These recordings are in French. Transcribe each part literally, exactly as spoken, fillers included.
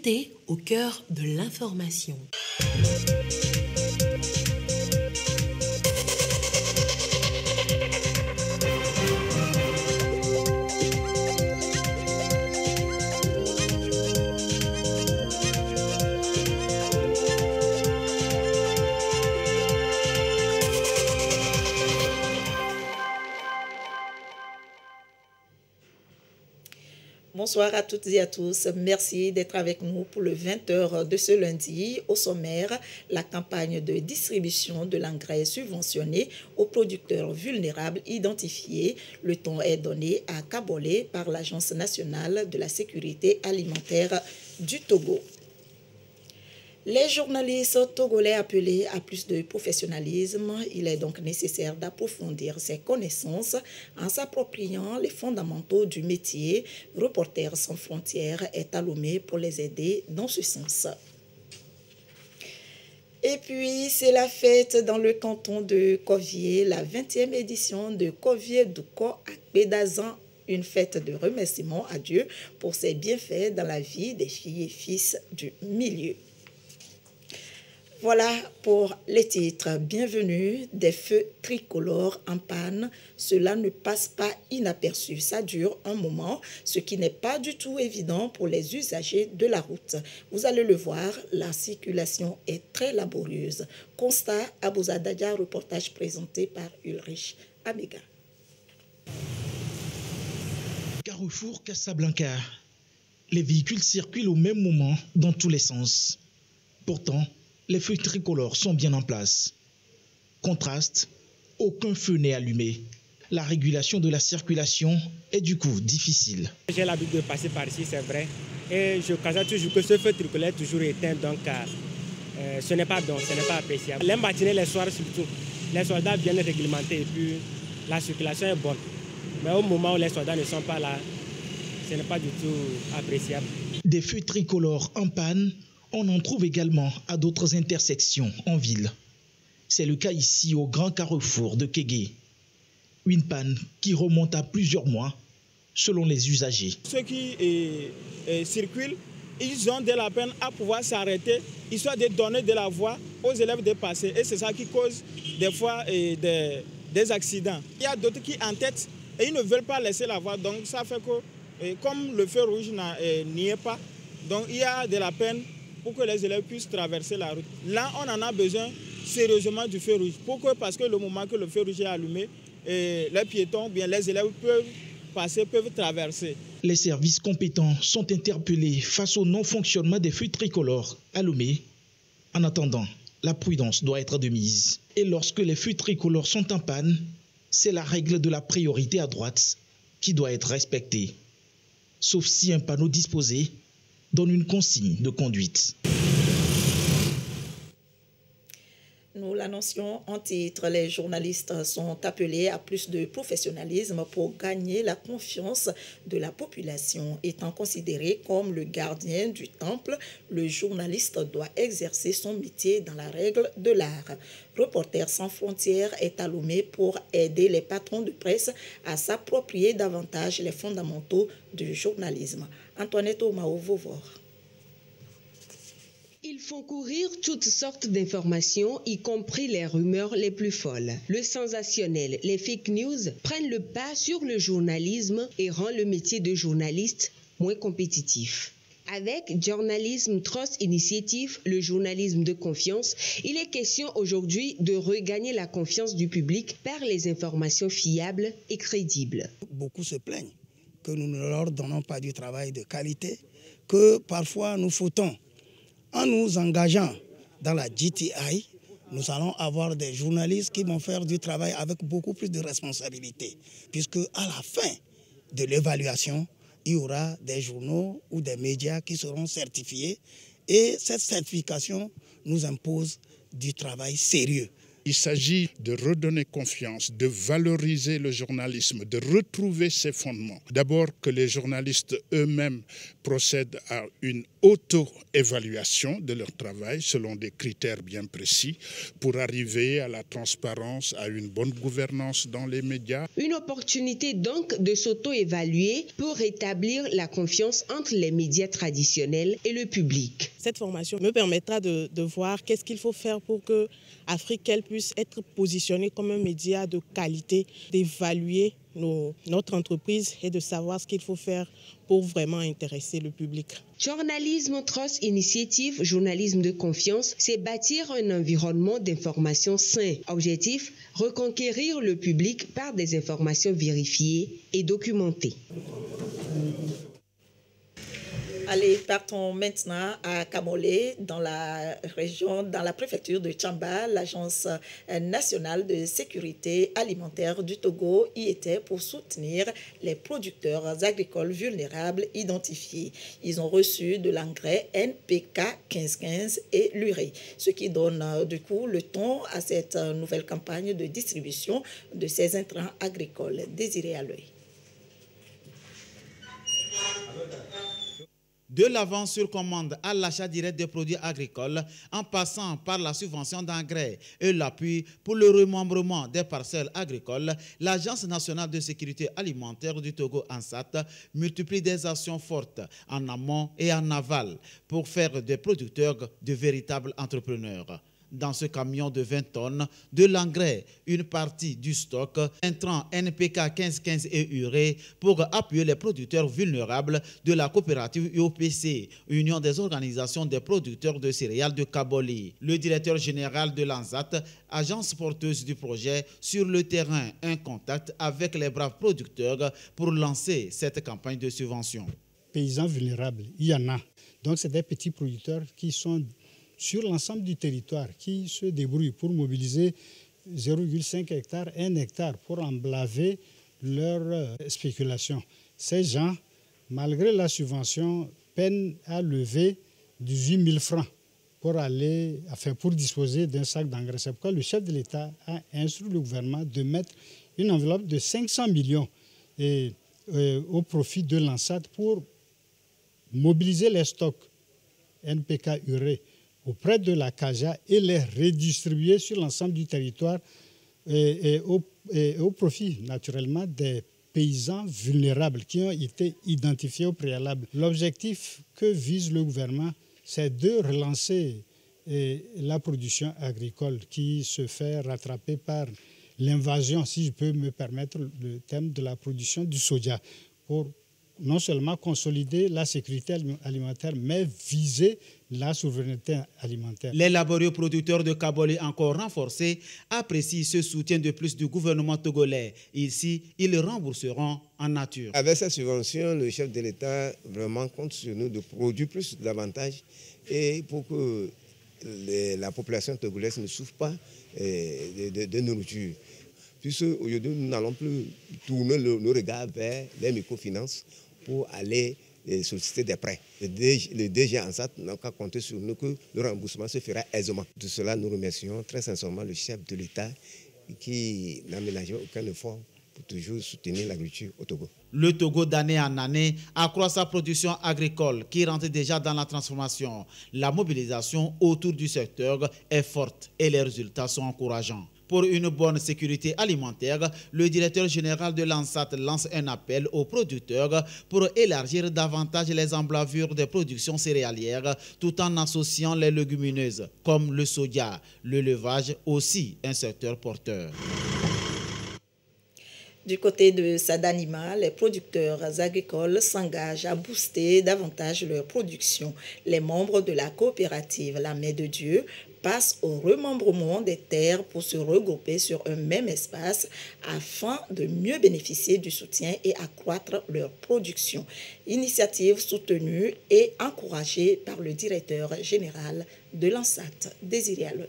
santé au cœur de l'information. Bonsoir à toutes et à tous. Merci d'être avec nous pour le vingt heures de ce lundi. Au sommaire, la campagne de distribution de l'engrais subventionné aux producteurs vulnérables identifiés. Le ton est donné à Kabolé par l'Agence nationale de la sécurité alimentaire du Togo. Les journalistes togolais appelés à plus de professionnalisme, il est donc nécessaire d'approfondir ses connaissances en s'appropriant les fondamentaux du métier. Reporters sans frontières est allumé pour les aider dans ce sens. Et puis, c'est la fête dans le canton de Kovié, la vingtième édition de Kovié Douko à Bédazan. Une fête de remerciement à Dieu pour ses bienfaits dans la vie des filles et fils du milieu. Voilà pour les titres. Bienvenue, des feux tricolores en panne. Cela ne passe pas inaperçu. Ça dure un moment, ce qui n'est pas du tout évident pour les usagers de la route. Vous allez le voir, la circulation est très laborieuse. Constat à Bouzadadia, reportage présenté par Ulrich Amiga. Carrefour Casablanca. Les véhicules circulent au même moment dans tous les sens. Pourtant, les feux tricolores sont bien en place. Contraste, aucun feu n'est allumé. La régulation de la circulation est du coup difficile. J'ai l'habitude de passer par ici, c'est vrai. Et je constate toujours que ce feu tricolore est toujours éteint, donc euh, ce n'est pas bon, ce n'est pas appréciable. Les matinées, les soirs surtout, les soldats viennent réglementer et puis la circulation est bonne. Mais au moment où les soldats ne sont pas là, ce n'est pas du tout appréciable. Des feux tricolores en panne, on en trouve également à d'autres intersections en ville. C'est le cas ici au grand carrefour de Kégué. Une panne qui remonte à plusieurs mois selon les usagers. Ceux qui eh, eh, circulent, ils ont de la peine à pouvoir s'arrêter, histoire de donner de la voie aux élèves de passer. Et c'est ça qui cause des fois eh, des, des accidents. Il y a d'autres qui entêtent et ils ne veulent pas laisser la voie. Donc ça fait que, eh, comme le feu rouge n'y est pas, donc il y a de la peine pour que les élèves puissent traverser la route. Là, on en a besoin sérieusement du feu rouge. Pourquoi? Parce que le moment que le feu rouge est allumé, et les piétons, bien les élèves peuvent passer, peuvent traverser. Les services compétents sont interpellés face au non-fonctionnement des feux tricolores allumés. En attendant, la prudence doit être de mise. Et lorsque les feux tricolores sont en panne, c'est la règle de la priorité à droite qui doit être respectée. Sauf si un panneau disposé donne une consigne de conduite. Nous l'annoncions en titre, les journalistes sont appelés à plus de professionnalisme pour gagner la confiance de la population. Étant considéré comme le gardien du temple, le journaliste doit exercer son métier dans la règle de l'art. Reporters sans frontières est allumé pour aider les patrons de presse à s'approprier davantage les fondamentaux du journalisme. Antoinette Omao-Vovor. Ils font courir toutes sortes d'informations, y compris les rumeurs les plus folles. Le sensationnel, les fake news prennent le pas sur le journalisme et rendent le métier de journaliste moins compétitif. Avec Journalism Trust Initiative, le journalisme de confiance, il est question aujourd'hui de regagner la confiance du public par les informations fiables et crédibles. Beaucoup se plaignent que nous ne leur donnons pas du travail de qualité, que parfois nous fautons. En nous engageant dans la G T I, nous allons avoir des journalistes qui vont faire du travail avec beaucoup plus de responsabilité, puisque à la fin de l'évaluation, il y aura des journaux ou des médias qui seront certifiés et cette certification nous impose du travail sérieux. Il s'agit de redonner confiance, de valoriser le journalisme, de retrouver ses fondements. D'abord que les journalistes eux-mêmes procèdent à une auto-évaluation de leur travail selon des critères bien précis pour arriver à la transparence, à une bonne gouvernance dans les médias. Une opportunité donc de s'auto-évaluer pour rétablir la confiance entre les médias traditionnels et le public. Cette formation me permettra de, de voir qu'est-ce qu'il faut faire pour que Afrique elle puisse être positionnée comme un média de qualité, d'évaluer nos, notre entreprise et de savoir ce qu'il faut faire pour vraiment intéresser le public. Journalisme Trust Initiative, journalisme de confiance, c'est bâtir un environnement d'information sain. Objectif, reconquérir le public par des informations vérifiées et documentées. Allez, partons maintenant à Kamolé, dans la région, dans la préfecture de Tchamba. L'Agence nationale de sécurité alimentaire du Togo y était pour soutenir les producteurs agricoles vulnérables identifiés. Ils ont reçu de l'engrais N P K quinze quinze et l'urée, ce qui donne du coup le ton à cette nouvelle campagne de distribution de ces intrants agricoles. Désiré à l'œil. De l'avance sur commande à l'achat direct des produits agricoles, en passant par la subvention d'engrais et l'appui pour le remembrement des parcelles agricoles, l'Agence nationale de sécurité alimentaire du Togo, ANSAT, multiplie des actions fortes en amont et en aval pour faire des producteurs de véritables entrepreneurs. Dans ce camion de vingt tonnes, de l'engrais, une partie du stock, intrants N P K quinze quinze et urée pour appuyer les producteurs vulnérables de la coopérative U O P C, Union des organisations des producteurs de céréales de Kaboli. Le directeur général de l'ANSAT, agence porteuse du projet, sur le terrain, un contact avec les braves producteurs pour lancer cette campagne de subvention. Paysans vulnérables, il y en a. Donc c'est des petits producteurs qui sont sur l'ensemble du territoire, qui se débrouillent pour mobiliser zéro virgule cinq hectares, un hectare pour emblaver leur spéculation. Ces gens, malgré la subvention, peinent à lever dix-huit mille francs pour, aller, enfin, pour disposer d'un sac d'engrais. C'est pourquoi le chef de l'État a instruit le gouvernement de mettre une enveloppe de cinq cents millions et, euh, au profit de l'ANSAT pour mobiliser les stocks N P K urée auprès de la CAJA et les redistribuer sur l'ensemble du territoire et, et, au, et au profit naturellement des paysans vulnérables qui ont été identifiés au préalable. L'objectif que vise le gouvernement, c'est de relancer eh, la production agricole qui se fait rattraper par l'invasion, si je peux me permettre le thème de la production du soja, pour non seulement consolider la sécurité alimentaire, mais viser la souveraineté alimentaire. Les laborieux producteurs de Kaboli, encore renforcés, apprécient ce soutien de plus du gouvernement togolais. Ici, ils le rembourseront en nature. Avec cette subvention, le chef de l'État vraiment compte sur nous de produire plus davantage et pour que les, la population togolaise ne souffre pas eh, de, de, de nourriture. Puisque aujourd'hui, nous n'allons plus tourner le, le regard vers les microfinances pour aller et solliciter des prêts. Le D G ANSAT n'a qu'à compter sur nous que le remboursement se fera aisément. De cela, nous remercions très sincèrement le chef de l'État qui n'a ménagé aucun effort pour toujours soutenir l'agriculture au Togo. Le Togo, d'année en année, accroît sa production agricole qui rentre déjà dans la transformation. La mobilisation autour du secteur est forte et les résultats sont encourageants. Pour une bonne sécurité alimentaire, le directeur général de l'ANSAT lance un appel aux producteurs pour élargir davantage les emblavures des productions céréalières tout en associant les légumineuses comme le soja, l'élevage aussi un secteur porteur. Du côté de Sadanima, les producteurs agricoles s'engagent à booster davantage leur production. Les membres de la coopérative La Main de Dieu passent au remembrement des terres pour se regrouper sur un même espace afin de mieux bénéficier du soutien et accroître leur production. Initiative soutenue et encouragée par le directeur général de l'ANSAT, Désiré Aloy.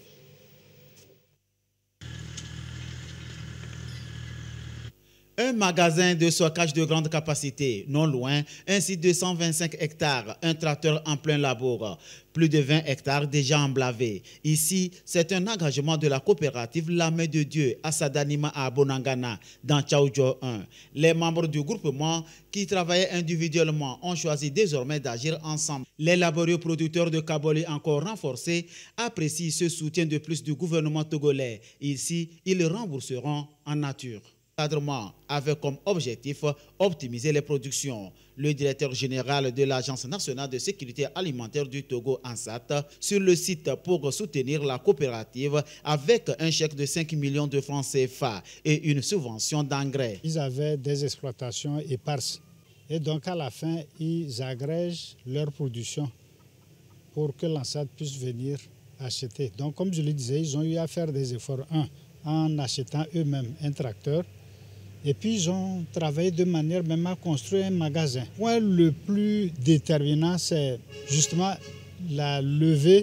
Un magasin de stockage de grande capacité, non loin, un site de cent vingt-cinq hectares, un tracteur en plein labour, plus de vingt hectares déjà emblavés. Ici, c'est un engagement de la coopérative La Main de Dieu à Sadanima à Bonangana, dans Tchaoudjo un. Les membres du groupement qui travaillaient individuellement ont choisi désormais d'agir ensemble. Les laborieux producteurs de Kaboli encore renforcés apprécient ce soutien de plus du gouvernement togolais. Ici, ils le rembourseront en nature. L'encadrement avait comme objectif optimiser les productions. Le directeur général de l'Agence nationale de sécurité alimentaire du Togo, ANSAT, sur le site pour soutenir la coopérative avec un chèque de cinq millions de francs C F A et une subvention d'engrais. Ils avaient des exploitations éparses et donc à la fin, ils agrègent leur production pour que l'ANSAT puisse venir acheter. Donc comme je le disais, ils ont eu à faire des efforts, un, en achetant eux-mêmes un tracteur. Et puis, ils ont travaillé de manière même à construire un magasin. Le point le plus déterminant, c'est justement la levée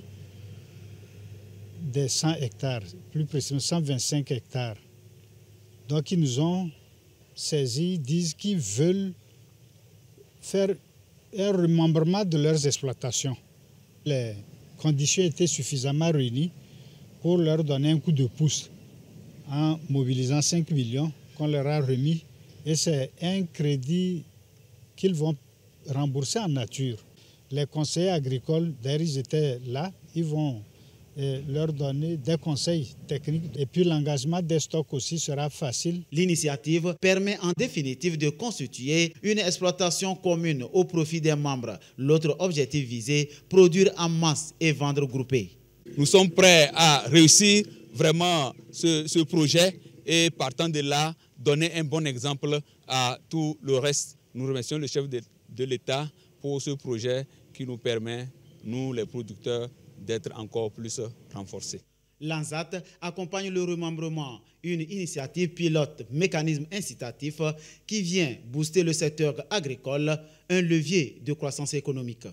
des cent hectares, plus précisément cent vingt-cinq hectares. Donc, ils nous ont saisis, disent qu'ils veulent faire un remembrement de leurs exploitations. Les conditions étaient suffisamment réunies pour leur donner un coup de pouce en mobilisant cinq millions qu'on leur a remis, et c'est un crédit qu'ils vont rembourser en nature. Les conseillers agricoles, d'ailleurs, ils étaient là, ils vont eh, leur donner des conseils techniques, et puis l'engagement des stocks aussi sera facile. L'initiative permet en définitive de constituer une exploitation commune au profit des membres. L'autre objectif visé, produire en masse et vendre groupé. Nous sommes prêts à réussir vraiment ce, ce projet et partant de là, donner un bon exemple à tout le reste. Nous remercions le chef de, de l'État pour ce projet qui nous permet, nous les producteurs, d'être encore plus renforcés. L'ANSAT accompagne le remembrement, une initiative pilote, mécanisme incitatif qui vient booster le secteur agricole, un levier de croissance économique.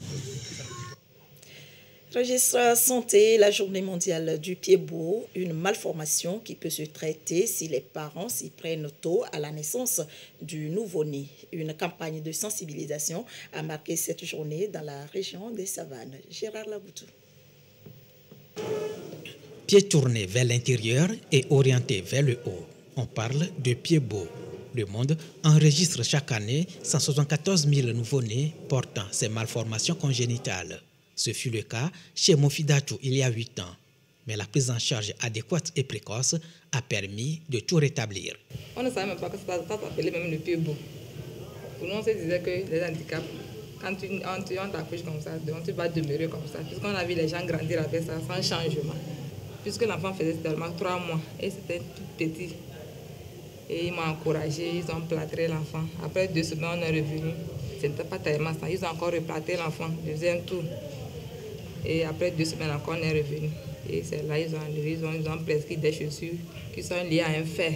Registre santé, la journée mondiale du pied beau, une malformation qui peut se traiter si les parents s'y prennent tôt à la naissance du nouveau-né. Une campagne de sensibilisation a marqué cette journée dans la région des Savanes. Gérard Laboutou. Pied tourné vers l'intérieur et orienté vers le haut. On parle de pied beau. Le monde enregistre chaque année cent soixante-quatorze mille nouveau-nés portant ces malformations congénitales. Ce fut le cas chez Mofidatou il y a huit ans. Mais la prise en charge adéquate et précoce a permis de tout rétablir. On ne savait même pas que ça s'appelait même le pied beau. Pour nous, on se disait que les handicaps, quand tu, on, tu, on t'accouche comme ça, donc tu vas demeurer comme ça. Puisqu'on a vu les gens grandir avec ça sans changement. Puisque l'enfant faisait seulement trois mois et c'était tout petit. Et ils m'ont encouragé, ils ont plâtré l'enfant. Après deux semaines, on est revenu. Ce n'était pas tellement ça. Ils ont encore replâtré l'enfant, deuxième tour. Et après deux semaines encore, on est revenu. Et c'est là ils ont enlevé, ils ont, ils ont prescrit des chaussures qui sont liées à un fer.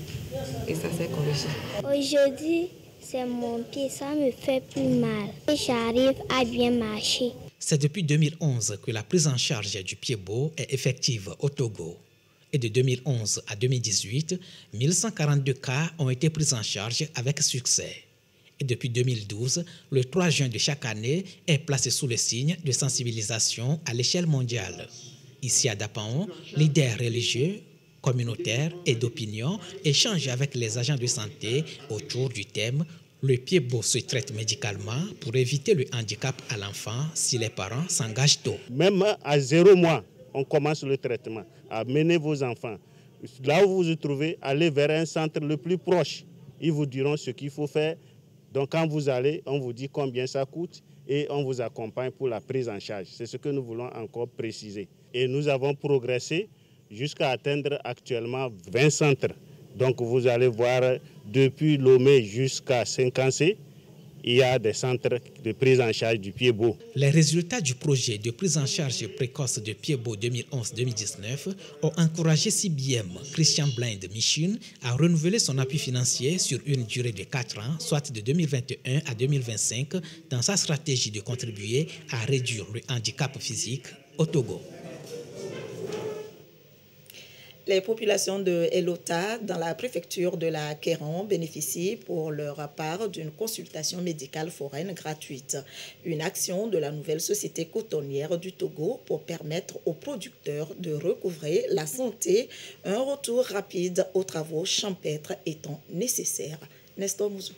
Et ça s'est corrigé. Aujourd'hui, c'est mon pied, ça me fait plus mal. Et j'arrive à bien marcher. C'est depuis deux mille onze que la prise en charge du pied beau est effective au Togo. Et de deux mille onze à deux mille dix-huit, mille cent quarante-deux cas ont été pris en charge avec succès. Et depuis deux mille douze, le trois juin de chaque année est placé sous le signe de sensibilisation à l'échelle mondiale. Ici à Dapaon, leaders religieux, communautaires et d'opinion échangent avec les agents de santé autour du thème « Le pied beau se traite médicalement pour éviter le handicap à l'enfant si les parents s'engagent tôt ». Même à zéro mois, on commence le traitement. Amenez vos enfants. Là où vous vous trouvez, allez vers un centre le plus proche. Ils vous diront ce qu'il faut faire. Donc quand vous allez, on vous dit combien ça coûte et on vous accompagne pour la prise en charge. C'est ce que nous voulons encore préciser. Et nous avons progressé jusqu'à atteindre actuellement vingt centres. Donc vous allez voir, depuis Lomé jusqu'à Saint-Cancé, il y a des centres de prise en charge du pied beau. Les résultats du projet de prise en charge précoce de pied beau deux mille onze deux mille dix-neuf ont encouragé C B M Christian Blind Mission à renouveler son appui financier sur une durée de quatre ans, soit de deux mille vingt et un à deux mille vingt-cinq, dans sa stratégie de contribuer à réduire le handicap physique au Togo. Les populations de Elota, dans la préfecture de la Kéran, bénéficient pour leur part d'une consultation médicale foraine gratuite. Une action de la nouvelle société cotonnière du Togo pour permettre aux producteurs de recouvrer la santé, un retour rapide aux travaux champêtres étant nécessaire. Nestor Mouzou.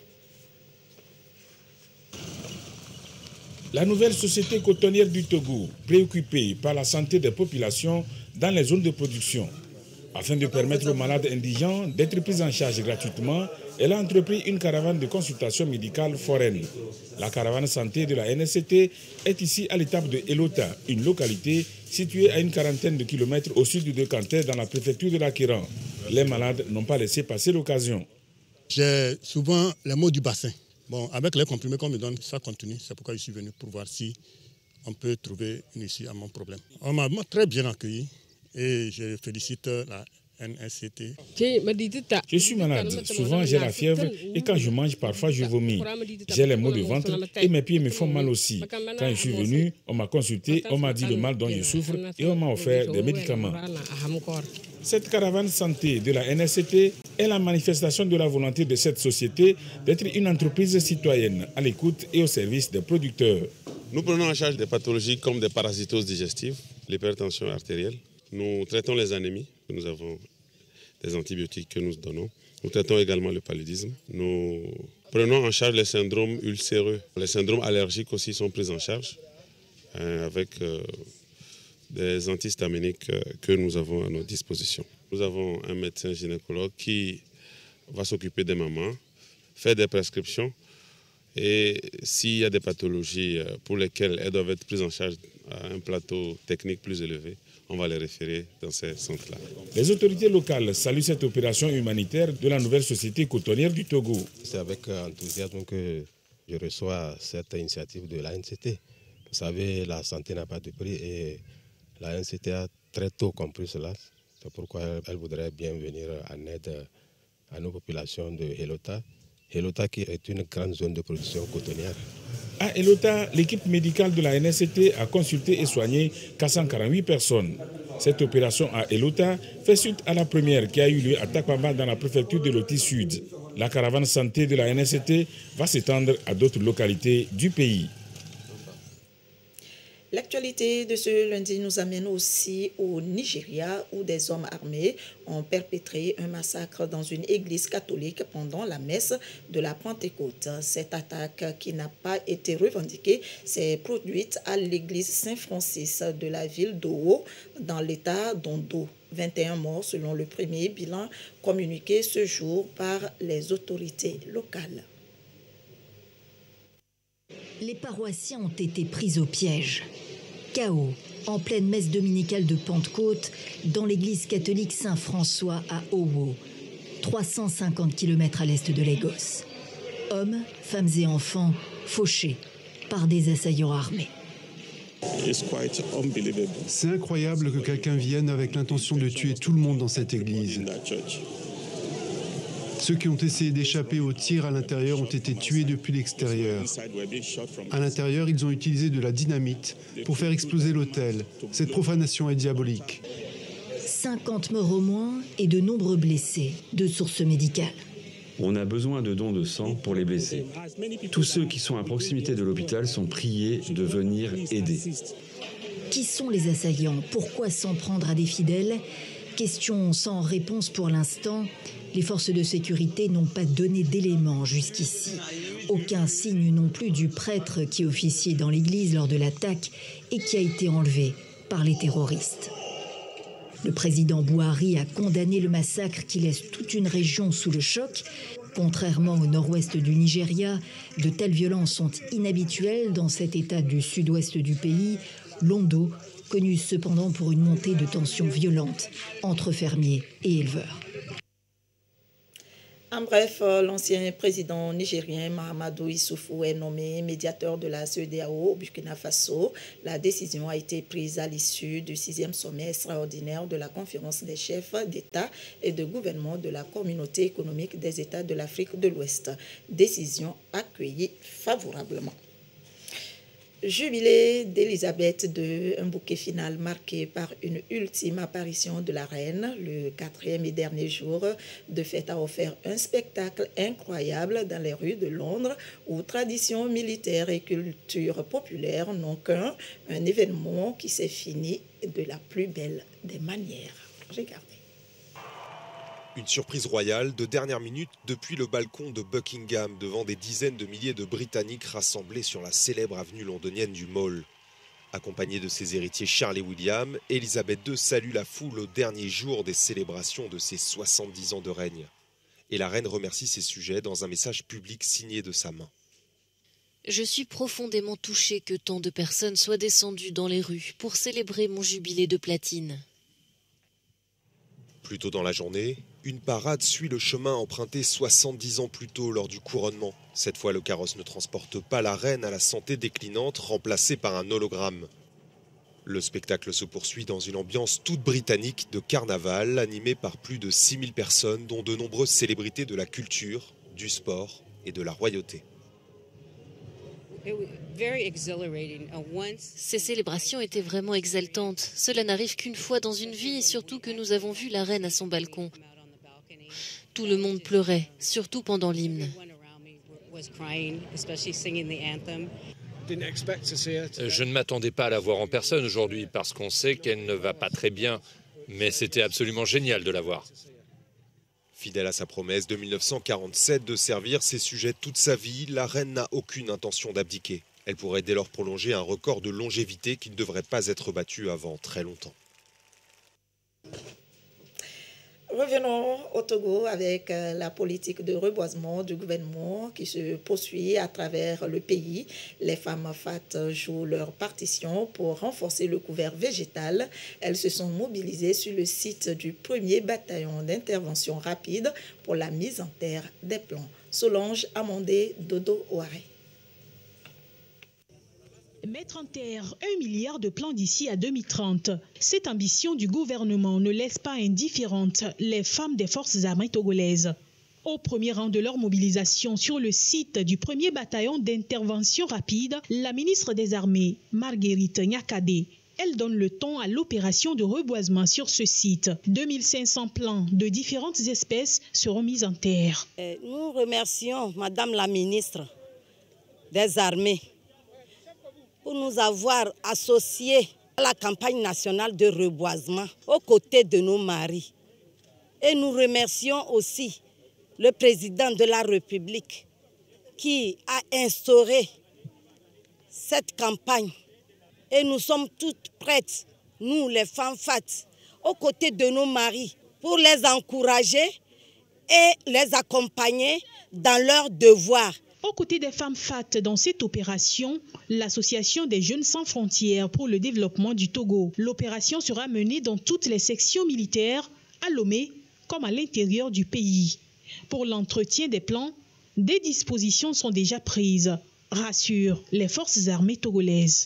La nouvelle société cotonnière du Togo, préoccupée par la santé des populations dans les zones de production. Afin de permettre aux malades indigents d'être pris en charge gratuitement, elle a entrepris une caravane de consultation médicale foraine. La caravane santé de la N S C T est ici à l'étape de Elota, une localité située à une quarantaine de kilomètres au sud de Kanté dans la préfecture de la Kéran. Les malades n'ont pas laissé passer l'occasion. J'ai souvent les maux du bassin. Bon, avec les comprimés qu'on me donne, ça continue. C'est pourquoi je suis venu pour voir si on peut trouver une issue à mon problème. On m'a très bien accueilli. Et je félicite la N S C T. Je suis malade, souvent j'ai la fièvre et quand je mange, parfois je vomis. J'ai les maux de ventre et mes pieds me font mal aussi. Quand je suis venu, on m'a consulté, on m'a dit le mal dont je souffre et on m'a offert des médicaments. Cette caravane santé de la N S C T est la manifestation de la volonté de cette société d'être une entreprise citoyenne à l'écoute et au service des producteurs. Nous prenons en charge des pathologies comme des parasitoses digestives, l'hypertension artérielle. Nous traitons les anémies, nous avons des antibiotiques que nous donnons. Nous traitons également le paludisme. Nous prenons en charge les syndromes ulcéreux. Les syndromes allergiques aussi sont pris en charge euh, avec euh, des antihistaminiques euh, que nous avons à notre disposition. Nous avons un médecin gynécologue qui va s'occuper des mamans, faire des prescriptions et s'il y a des pathologies pour lesquelles elles doivent être prises en charge à un plateau technique plus élevé, on va les référer dans ces centres-là. Les autorités locales saluent cette opération humanitaire de la nouvelle société cotonnière du Togo. C'est avec enthousiasme que je reçois cette initiative de l'A N C T. Vous savez, la santé n'a pas de prix et l'A N C T a très tôt compris cela. C'est pourquoi elle voudrait bien venir en aide à nos populations de Elota. Elota qui est une grande zone de production cotonnière. À Elota, l'équipe médicale de la N S C T a consulté et soigné quatre cent quarante-huit personnes. Cette opération à Elota fait suite à la première qui a eu lieu à Takwamba dans la préfecture de Loti Sud. La caravane santé de la N S C T va s'étendre à d'autres localités du pays. L'actualité de ce lundi nous amène aussi au Nigeria où des hommes armés ont perpétré un massacre dans une église catholique pendant la messe de la Pentecôte. Cette attaque qui n'a pas été revendiquée s'est produite à l'église Saint-Francis de la ville d'Owo dans l'état d'Ondo. vingt et un morts selon le premier bilan communiqué ce jour par les autorités locales. Les paroissiens ont été pris au piège. Chaos en pleine messe dominicale de Pentecôte dans l'église catholique Saint-François à Owo, trois cent cinquante kilomètres à l'est de Lagos. Hommes, femmes et enfants fauchés par des assaillants armés. C'est incroyable que quelqu'un vienne avec l'intention de tuer tout le monde dans cette église. Ceux qui ont essayé d'échapper aux tirs à l'intérieur ont été tués depuis l'extérieur. À l'intérieur, ils ont utilisé de la dynamite pour faire exploser l'autel. Cette profanation est diabolique. cinquante morts au moins et de nombreux blessés, de sources médicales. On a besoin de dons de sang pour les blessés. Tous ceux qui sont à proximité de l'hôpital sont priés de venir aider. Qui sont les assaillants? Pourquoi s'en prendre à des fidèles? Question sans réponse pour l'instant. Les forces de sécurité n'ont pas donné d'éléments jusqu'ici. Aucun signe non plus du prêtre qui officiait dans l'église lors de l'attaque et qui a été enlevé par les terroristes. Le président Buhari a condamné le massacre qui laisse toute une région sous le choc. Contrairement au nord-ouest du Nigeria, de telles violences sont inhabituelles dans cet état du sud-ouest du pays, l'Ondo, connu cependant pour une montée de tensions violentes entre fermiers et éleveurs. En bref, l'ancien président nigérien Mahamadou Issoufou est nommé médiateur de la C E D E A O au Burkina Faso. La décision a été prise à l'issue du sixième sommet extraordinaire de la conférence des chefs d'État et de gouvernement de la communauté économique des États de l'Afrique de l'Ouest. Décision accueillie favorablement. Jubilé d'Elisabeth deux, un bouquet final marqué par une ultime apparition de la reine. Le quatrième et dernier jour de fête a offert un spectacle incroyable dans les rues de Londres où tradition militaire et culture populaire n'ont qu'un, un événement qui s'est fini de la plus belle des manières. Regardez. Une surprise royale de dernière minute depuis le balcon de Buckingham devant des dizaines de milliers de Britanniques rassemblés sur la célèbre avenue londonienne du Mall. Accompagnée de ses héritiers Charles et William, Elisabeth deux salue la foule au dernier jour des célébrations de ses soixante-dix ans de règne. Et la reine remercie ses sujets dans un message public signé de sa main. Je suis profondément touchée que tant de personnes soient descendues dans les rues pour célébrer mon jubilé de platine. Plus tôt dans la journée, une parade suit le chemin emprunté soixante-dix ans plus tôt lors du couronnement. Cette fois, le carrosse ne transporte pas la reine à la santé déclinante, remplacée par un hologramme. Le spectacle se poursuit dans une ambiance toute britannique de carnaval, animée par plus de six mille personnes, dont de nombreuses célébrités de la culture, du sport et de la royauté. Ces célébrations étaient vraiment exaltantes. Cela n'arrive qu'une fois dans une vie et surtout que nous avons vu la reine à son balcon. Tout le monde pleurait, surtout pendant l'hymne. Je ne m'attendais pas à la voir en personne aujourd'hui parce qu'on sait qu'elle ne va pas très bien, mais c'était absolument génial de la voir. Fidèle à sa promesse de mille neuf cent quarante-sept de servir ses sujets toute sa vie, la reine n'a aucune intention d'abdiquer. Elle pourrait dès lors prolonger un record de longévité qui ne devrait pas être battu avant très longtemps. Revenons au Togo avec la politique de reboisement du gouvernement qui se poursuit à travers le pays. Les femmes FAT jouent leur partition pour renforcer le couvert végétal. Elles se sont mobilisées sur le site du premier bataillon d'intervention rapide pour la mise en terre des plants. Solange Amandé Dodo Ouaré. Mettre en terre un milliard de plants d'ici à deux mille trente. Cette ambition du gouvernement ne laisse pas indifférentes les femmes des forces armées togolaises. Au premier rang de leur mobilisation sur le site du premier bataillon d'intervention rapide, la ministre des Armées, Marguerite Nyakade, elle donne le ton à l'opération de reboisement sur ce site. deux mille cinq cents plants de différentes espèces seront mis en terre. Nous remercions Madame la ministre des Armées pour nous avoir associés à la campagne nationale de reboisement aux côtés de nos maris. Et nous remercions aussi le président de la République qui a instauré cette campagne. Et nous sommes toutes prêtes, nous les femmes FAT, aux côtés de nos maris, pour les encourager et les accompagner dans leurs devoirs. Aux côtés des femmes FAT dans cette opération, l'Association des Jeunes Sans Frontières pour le développement du Togo. L'opération sera menée dans toutes les sections militaires, à Lomé comme à l'intérieur du pays. Pour l'entretien des plants, des dispositions sont déjà prises, rassurent les forces armées togolaises.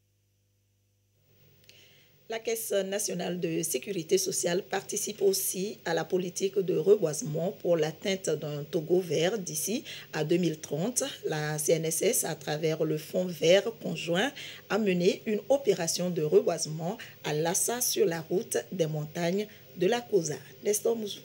La Caisse nationale de sécurité sociale participe aussi à la politique de reboisement pour l'atteinte d'un Togo vert d'ici à deux mille trente. La C N S S, à travers le Fonds vert conjoint, a mené une opération de reboisement à Lassa sur la route des montagnes de la Kosa. Nestor Mouzou.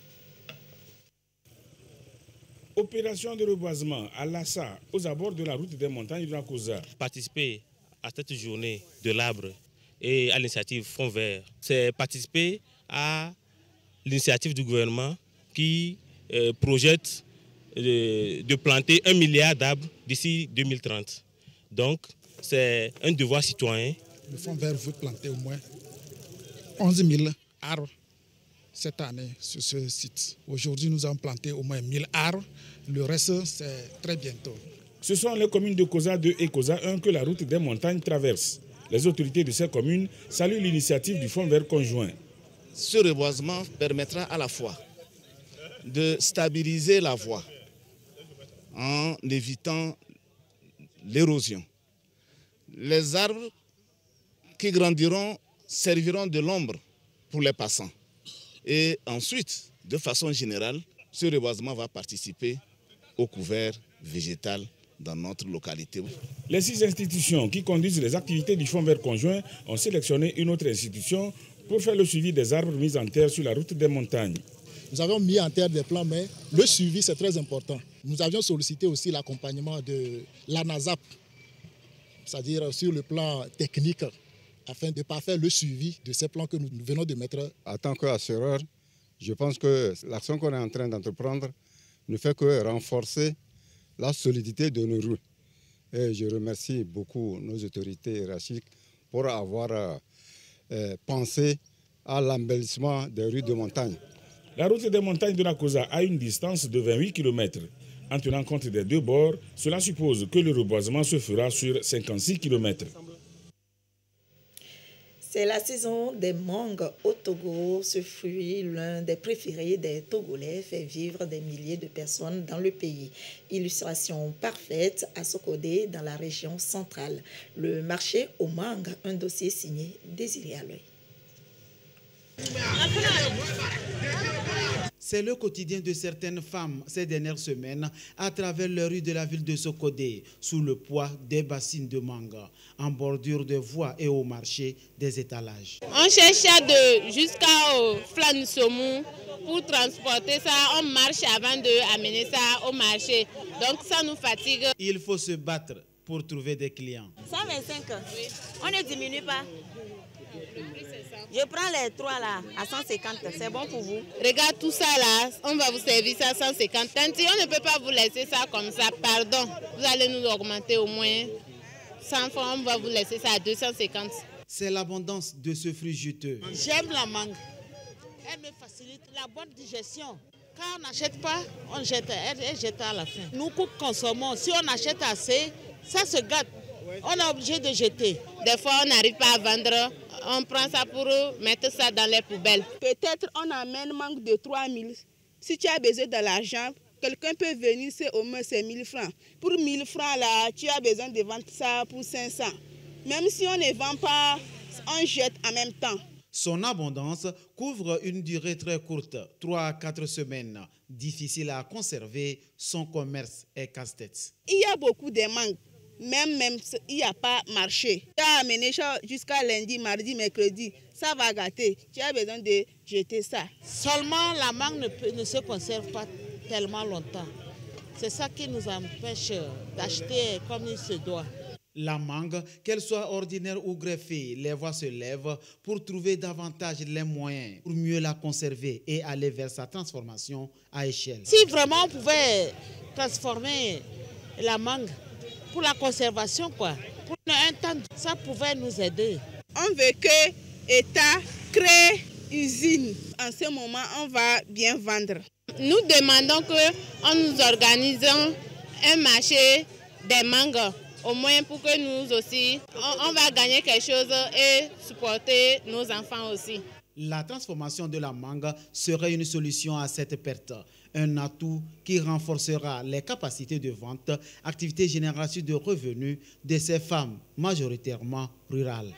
Opération de reboisement à Lassa, aux abords de la route des montagnes de la Kosa. Participer à cette journée de l'arbre et à l'initiative Fonds vert, c'est participer à l'initiative du gouvernement qui euh, projette euh, de planter un milliard d'arbres d'ici deux mille trente. Donc, c'est un devoir citoyen. Le Fonds vert veut planter au moins onze mille arbres cette année sur ce site. Aujourd'hui, nous avons planté au moins mille arbres. Le reste, c'est très bientôt. Ce sont les communes de Kosa deux et Kosa un que la route des montagnes traverse. Les autorités de ces communes saluent l'initiative du Fonds vert conjoint. Ce reboisement permettra à la fois de stabiliser la voie en évitant l'érosion. Les arbres qui grandiront serviront de l'ombre pour les passants. Et ensuite, de façon générale, ce reboisement va participer au couvert végétal dans notre localité. Les six institutions qui conduisent les activités du Fonds vert conjoint ont sélectionné une autre institution pour faire le suivi des arbres mis en terre sur la route des montagnes. Nous avons mis en terre des plans, mais le suivi, c'est très important. Nous avions sollicité aussi l'accompagnement de l'ANASAP, c'est-à-dire sur le plan technique, afin de parfaire le suivi de ces plans que nous venons de mettre. En tant qu'assureur, je pense que l'action qu'on est en train d'entreprendre ne fait que renforcer la solidité de nos rues. Et je remercie beaucoup nos autorités hiérarchiques pour avoir euh, pensé à l'embellissement des rues de montagne. La route des montagnes de Nakosa a une distance de vingt-huit kilomètres. En tenant compte des deux bords, cela suppose que le reboisement se fera sur cinquante-six kilomètres. C'est la saison des mangues au Togo. Ce fruit, l'un des préférés des Togolais, fait vivre des milliers de personnes dans le pays. Illustration parfaite à Sokodé, dans la région centrale. Le marché aux mangues, un dossier signé Désiré Aloy. C'est le quotidien de certaines femmes ces dernières semaines à travers les rues de la ville de Sokodé, sous le poids des bassines de mangue, en bordure de voies et au marché des étalages. On cherche de jusqu'au Flansomou pour transporter ça. On marche avant d'amener ça au marché. Donc ça nous fatigue. Il faut se battre pour trouver des clients. cent vingt-cinq, oui. On ne diminue pas. Je prends les trois là à cent cinquante, c'est bon pour vous? Regarde tout ça là, on va vous servir ça à cent cinquante. Tanti, on ne peut pas vous laisser ça comme ça, pardon. Vous allez nous augmenter au moins cent francs, on va vous laisser ça à deux cent cinquante. C'est l'abondance de ce fruit juteux. J'aime la mangue. Elle me facilite la bonne digestion. Quand on n'achète pas, on jette, elle, elle jette à la fin. Nous consommons, si on achète assez, ça se gâte. On est obligé de jeter. Des fois, on n'arrive pas à vendre. On prend ça pour mettre ça dans les poubelles. Peut-être on amène mangue de trois mille. Si tu as besoin de l'argent, quelqu'un peut venir, c'est au moins c'est mille francs. Pour mille francs, là, tu as besoin de vendre ça pour cinq cents. Même si on ne vend pas, on jette en même temps. Son abondance couvre une durée très courte, trois à quatre semaines. Difficile à conserver, son commerce est casse-tête. Il y a beaucoup de mangues. Même, même, il n'y a pas marché. Tu as amené ça jusqu'à lundi, mardi, mercredi. Ça va gâter. Tu as besoin de jeter ça. Seulement, la mangue ne, peut, ne se conserve pas tellement longtemps. C'est ça qui nous empêche d'acheter comme il se doit. La mangue, qu'elle soit ordinaire ou greffée, les voix se lèvent pour trouver davantage les moyens pour mieux la conserver et aller vers sa transformation à échelle. Si vraiment on pouvait transformer la mangue, pour la conservation, quoi. Pour un temps, ça pouvait nous aider. On veut que l'État crée usine. En ce moment, on va bien vendre. Nous demandons qu'on nous organise un marché des mangues, au moins pour que nous aussi, on, on va gagner quelque chose et supporter nos enfants aussi. La transformation de la mangue serait une solution à cette perte. Un atout qui renforcera les capacités de vente, activité génératrice de revenus de ces femmes majoritairement rurales.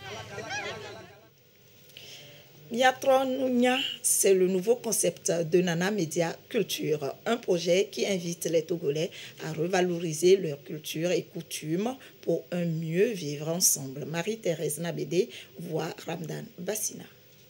Miatron, c'est le nouveau concept de Nana Media Culture, un projet qui invite les Togolais à revaloriser leur culture et coutumes pour un mieux vivre ensemble. Marie-Thérèse Nabédé voit Ramdan Bassina.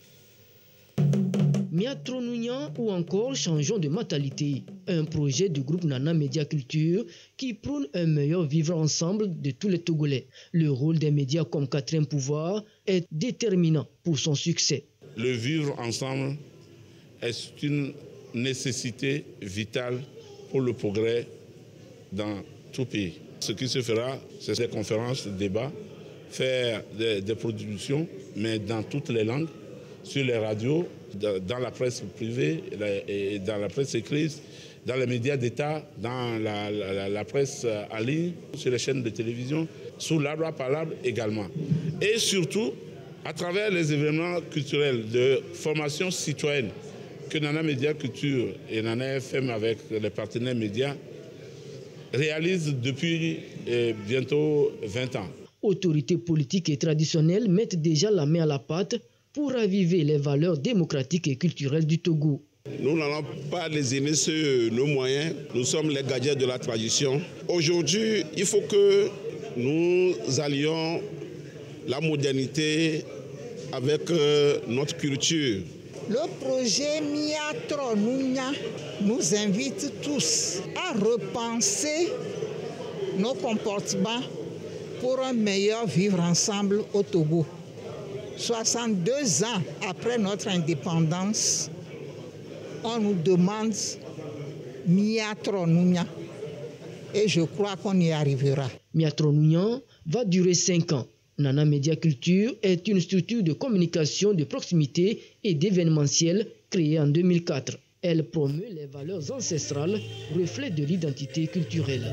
Miatronouignan ou encore Changeons de mentalité, un projet du groupe Nana Média Culture qui prône un meilleur vivre ensemble de tous les Togolais. Le rôle des médias comme quatrième pouvoir est déterminant pour son succès. Le vivre ensemble est une nécessité vitale pour le progrès dans tout pays. Ce qui se fera, c'est des conférences, des débats, faire des, des productions, mais dans toutes les langues, sur les radios, dans la presse privée, et dans la presse écrite, dans les médias d'État, dans la, la, la presse en ligne, sur les chaînes de télévision, sous l'arbre à palabre également. Et surtout, à travers les événements culturels de formation citoyenne que Nana Média Culture et Nana F M avec les partenaires médias réalisent depuis eh, bientôt vingt ans. Autorités politiques et traditionnelles mettent déjà la main à la pâte pour raviver les valeurs démocratiques et culturelles du Togo. Nous n'allons pas léser sur nos moyens, nous sommes les gardiens de la tradition. Aujourd'hui, il faut que nous allions la modernité avec notre culture. Le projet Miatro Nunya nous invite tous à repenser nos comportements pour un meilleur vivre ensemble au Togo. soixante-deux ans après notre indépendance, on nous demande Miatro Nunya et je crois qu'on y arrivera. Miatro Nunya va durer cinq ans. Nana Média Culture est une structure de communication de proximité et d'événementiel créée en deux mille quatre. Elle promeut les valeurs ancestrales, reflet de l'identité culturelle.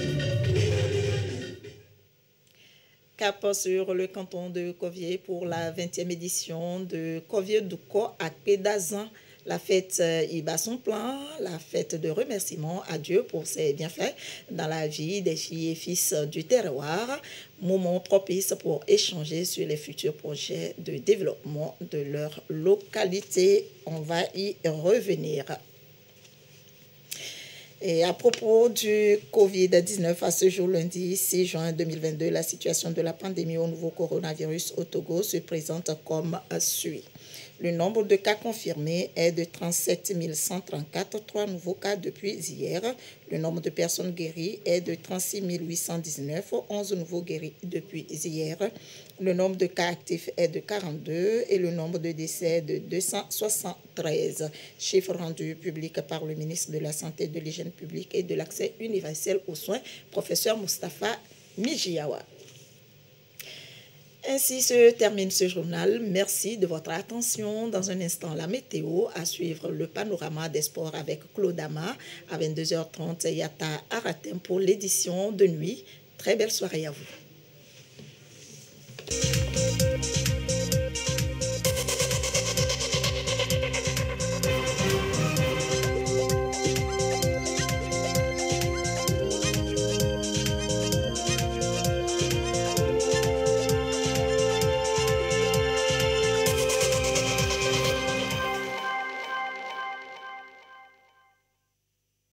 Cap sur le canton de Kovié pour la vingtième édition de Kovié Douko à Pédazan. La fête y bat son plein, la fête de remerciement à Dieu pour ses bienfaits dans la vie des filles et fils du terroir. Moment propice pour échanger sur les futurs projets de développement de leur localité. On va y revenir. Et à propos du covid dix-neuf, à ce jour, lundi six juin deux mille vingt-deux, la situation de la pandémie au nouveau coronavirus au Togo se présente comme suit. Le nombre de cas confirmés est de trente-sept mille cent trente-quatre, trois nouveaux cas depuis hier. Le nombre de personnes guéries est de trente-six mille huit cent dix-neuf, onze nouveaux guéris depuis hier. Le nombre de cas actifs est de quarante-deux et le nombre de décès de deux cent soixante-treize. Chiffre rendu public par le ministre de la Santé, de l'Hygiène publique et de l'Accès universel aux soins, professeur Moustapha Mijiawa. Ainsi se termine ce journal. Merci de votre attention. Dans un instant, la météo, à suivre le panorama des sports avec Claude Ama. À vingt-deux heures trente, Yata Aratem pour l'édition de nuit. Très belle soirée à vous.